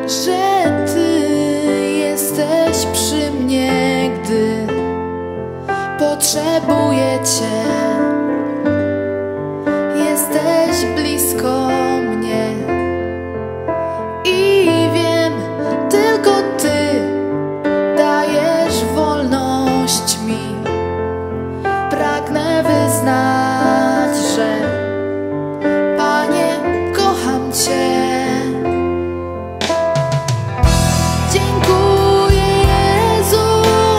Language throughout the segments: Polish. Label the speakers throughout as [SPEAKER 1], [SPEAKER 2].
[SPEAKER 1] że Ty jesteś przy mnie, gdy potrzebuję Cię. Jesteś blisko mnie i wiem, tylko Ty dajesz wolność mi. Pragnę wyznać, że Panie, kocham Cię. Dziękuję Jezu,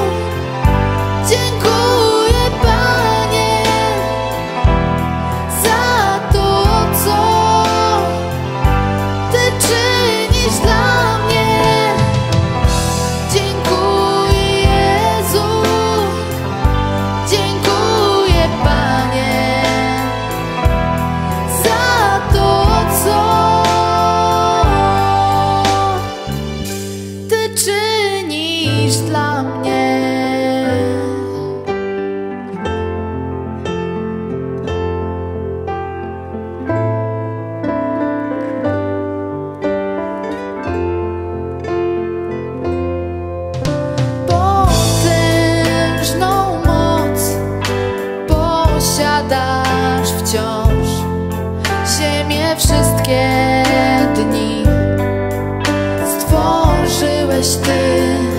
[SPEAKER 1] dziękuję Panie za to, co Ty czynisz dla mnie. Dziękuję Jezu, dziękuję Panie za to, co Ty czynisz dla mnie. Potężną moc posiadasz wciąż. Ziemię wszystkie dni stworzyłeś Ty.